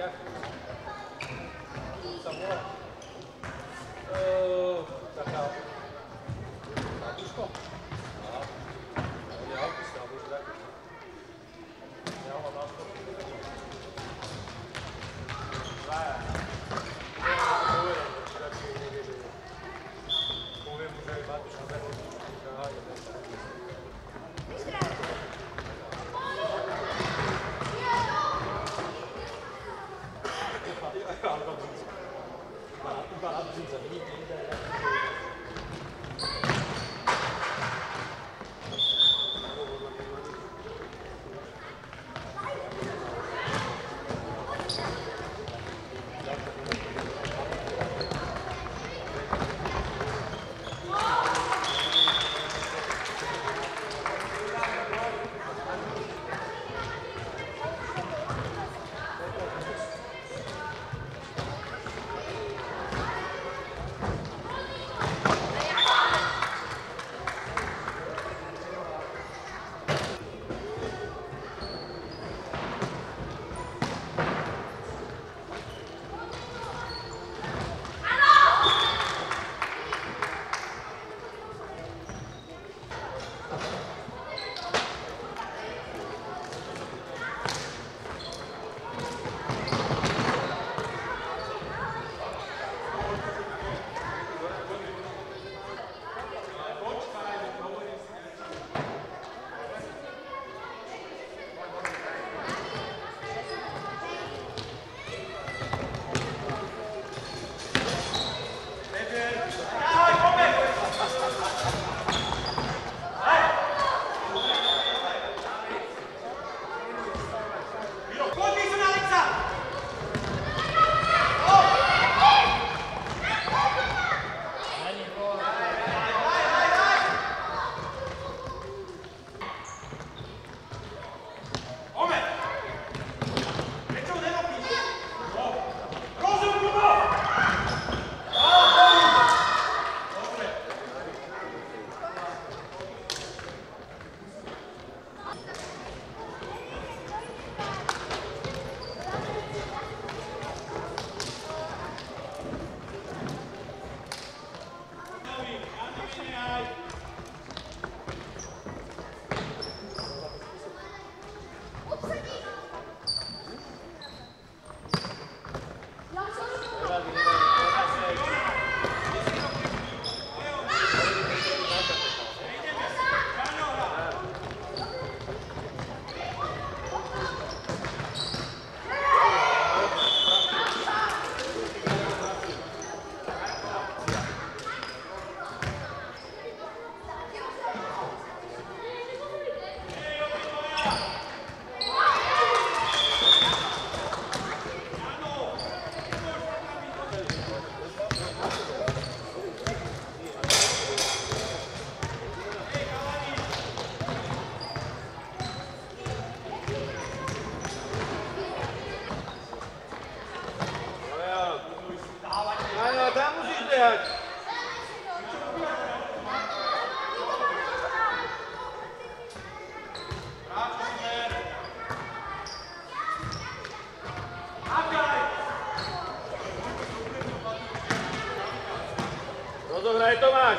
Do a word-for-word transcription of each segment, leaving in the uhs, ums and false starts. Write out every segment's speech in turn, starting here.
Rozohraj Tomáš!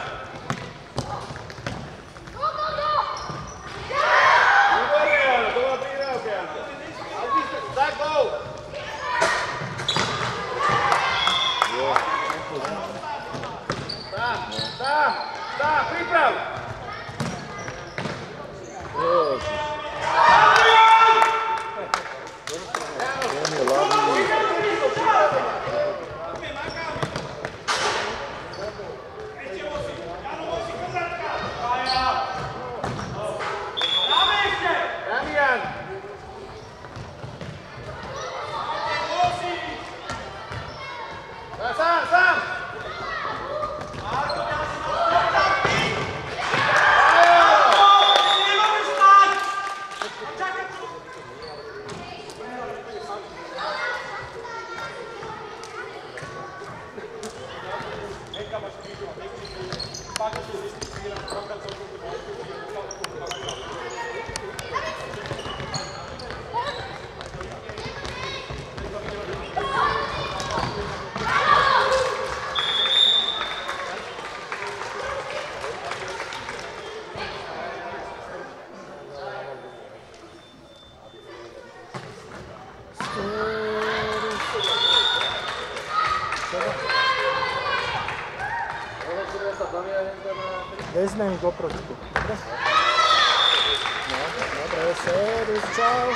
Výborně, Jano, to byla přihrávka, Janko. Tak, gol! Tam, tam, tam, připrav! Sam, sam! Vezmem ih oproti tu. Dobro? No, dobro, servis, čao.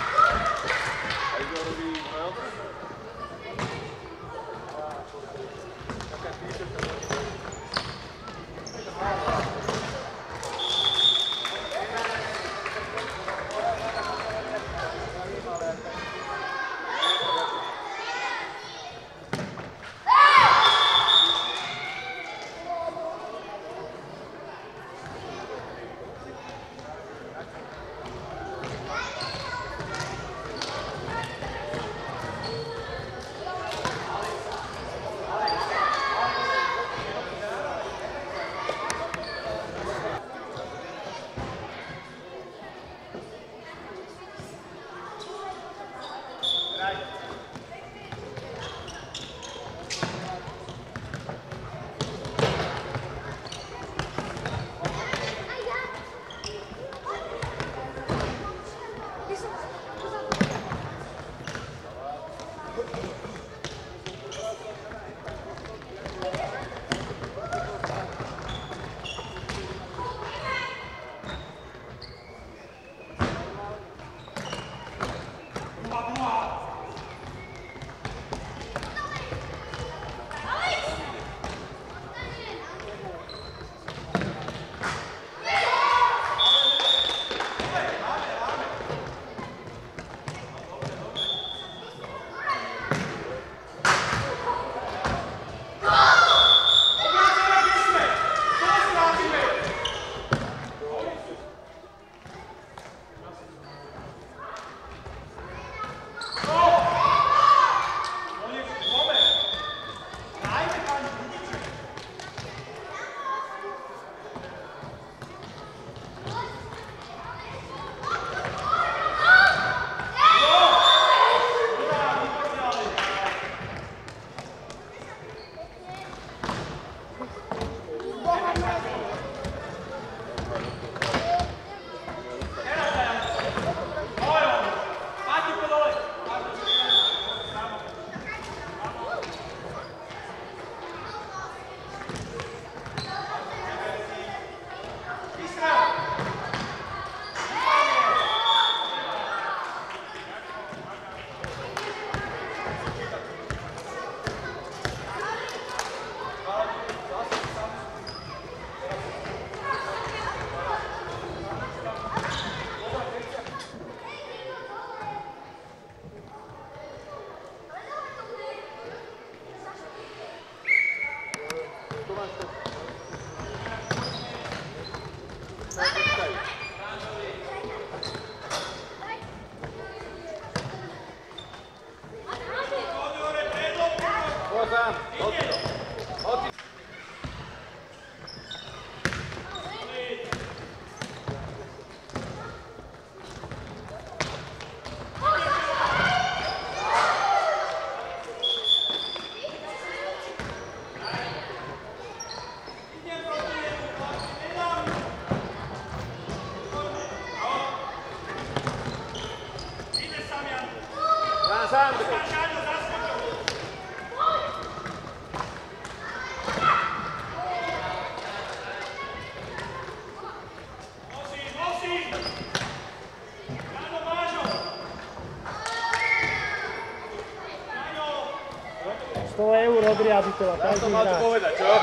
sto euro odrijaditela, taj ti igrač. Ja to malo povedať, čo?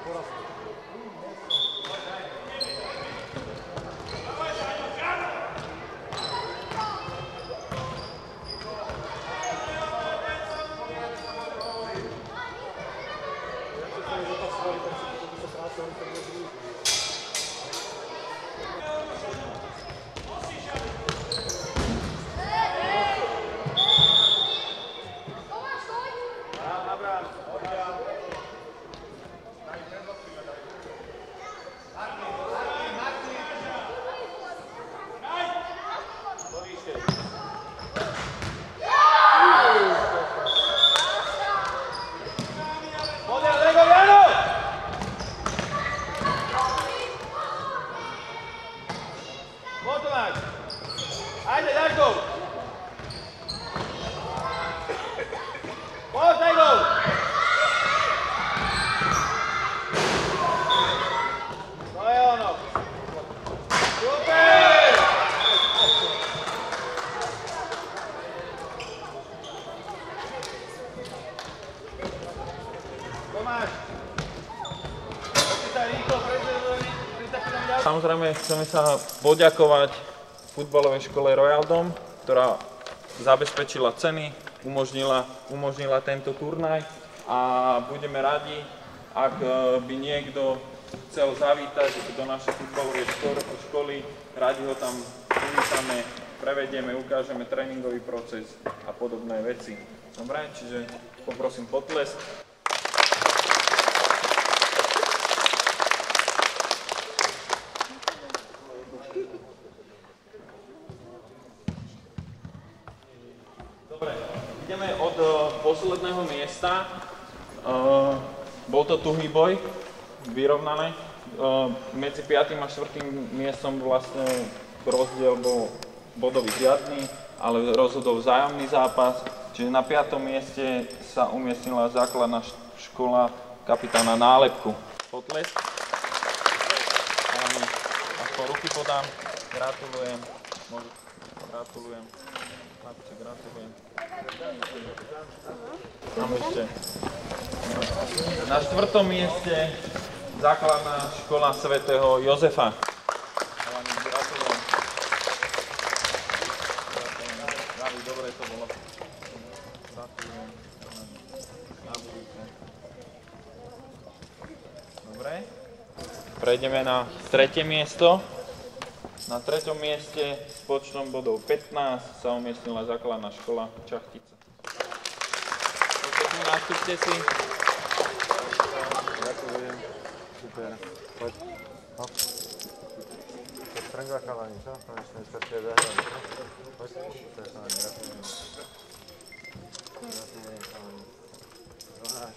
Ajde, Darko! Poď, daj gol! To je ono! Super! Tomáš! Poďte sa rýchlo, prečo... Samozrejme chceme sa poďakovať futbalovej škole Royal Dom, ktorá zabezpečila ceny, umožnila, umožnila tento turnaj a budeme radi, ak by niekto chcel zavítať do našej futbalovej školy, radi ho tam uvítame, prevedieme, ukážeme tréningový proces a podobné veci. Dobre, čiže poprosím potlesk. Dobre, ideme od uh, posledného miesta. Uh, bol to tuhý boj, vyrovnané. Uh, medzi piatym a štvrtým miestom vlastne rozdiel bol bodový žiadny, ale rozhodol vzájomný zápas. Čiže na piatom mieste sa umiestnila základná škola kapitána Nálepku. Potlesk. Aspoň ruky podám. Gratulujem. Môžu... Gratulujem. Chlapci, gratulujem. Tam ešte. Na štvrtom mieste základná škola svätého Jozefa. Gratulujem. Gratulujem. Dobre to bolo. Gratulujem. Dobre. Prejdeme na tretie miesto. Na treťom mieste s počtom bodov pätnásť sa umiestnila základná škola Čachtica. Poďte, nastúpte si. Gratulujem. Super. Poď. Hop. Poď trengla chalani, čo? Konečne stačia zahrať. Poď. Super chalani, gratulujem. Gratulujem chalani. Zohrať.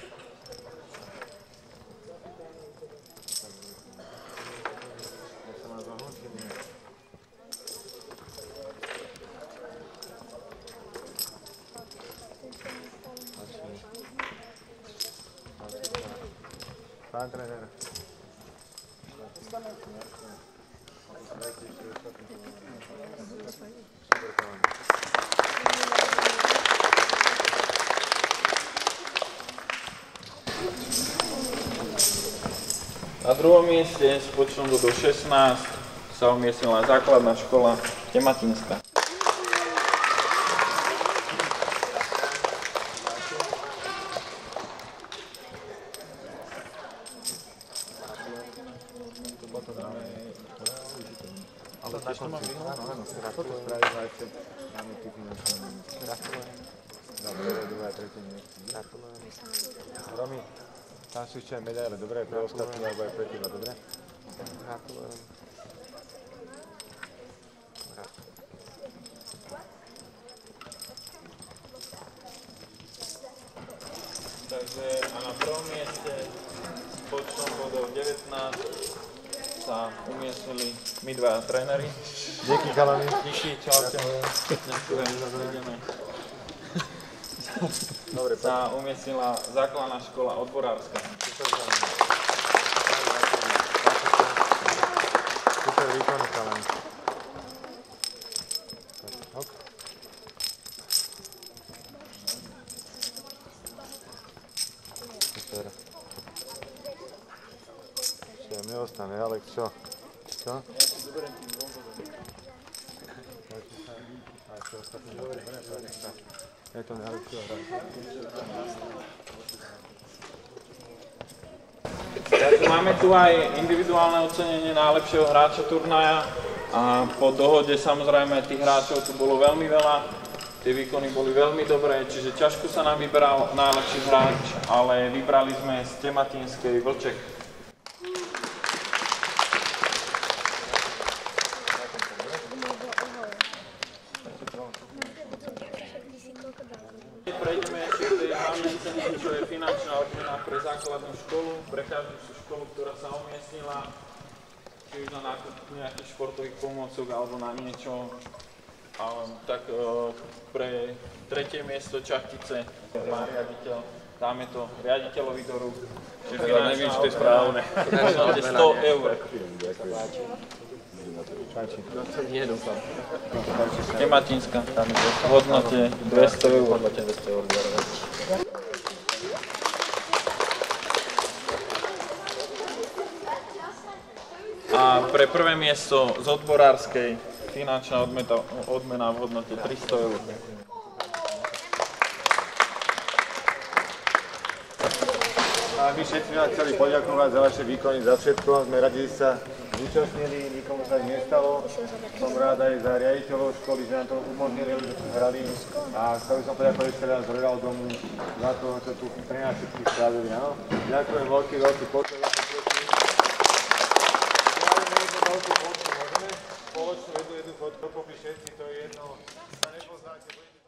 Pán tréner. Na druhom mieste s počtom bodov šestnásť sa umiestnila základná škola Tematinská. Ale na konci. Áno, áno, toto spravila ešte máme tu finančné. Gratulujem. Dobre, druhé, tretie mieste. Gratulujem. Romy, tam sú ešte aj medaile, dobre? Pre ostatní, alebo aj pre teba, dobre? Gratulujem. Takže a na prvom mieste s počtom bodov devätnásť sa umiestnili my dva tréneri. Díky, chalani. Tiši, čaute. Ďakujem, ideme. Dobre, Sa umiestnila základná škola odborárska. Super výkon, chalani. Hop. Super. Čiže mne ostane, Alex, čo? Čo? Je to najlepšieho hra. Máme tu aj individuálne ocenenie najlepšieho hráča turnaja a po dohode samozrejme tých hráčov tu bolo veľmi veľa. Tie výkony boli veľmi dobré, čiže ťažko sa nám vyberal najlepší hráč, ale vybrali sme z Tematínskej Vlček. Prejdeme ešte k tej hlavnej cene, čo je finančná odmena pre základnú školu, pre každú školu, ktorá sa umiestnila, či už na nákup nejakých športových pomôcok alebo na niečo. A, tak e, pre tretie miesto Čachtice má riaditeľ, dáme to riaditeľovi do rúk. Neviem, či to je správne. sto eur. Tematínska, tam je v hodnote dvesto eur. A pre prvé miesto z odborárskej finančná odmeta, odmena v hodnote tristo eur. A my všetci nás chceli poďakovať za vaše výkony, za všetko. Sme radi, že sa zúčastnili, nikomu sa nestalo. Som rád aj za riaditeľov školy, že nám to umožnili, že sme hrali. A chcel by som poďakovať ešte raz Royaldomu za to, čo tu pre nás všetkých spravili. Ďakujem veľký, veľký počet. Spoločnú jednu jednu fotku, všetci, to je jedno, sa nepoznáte.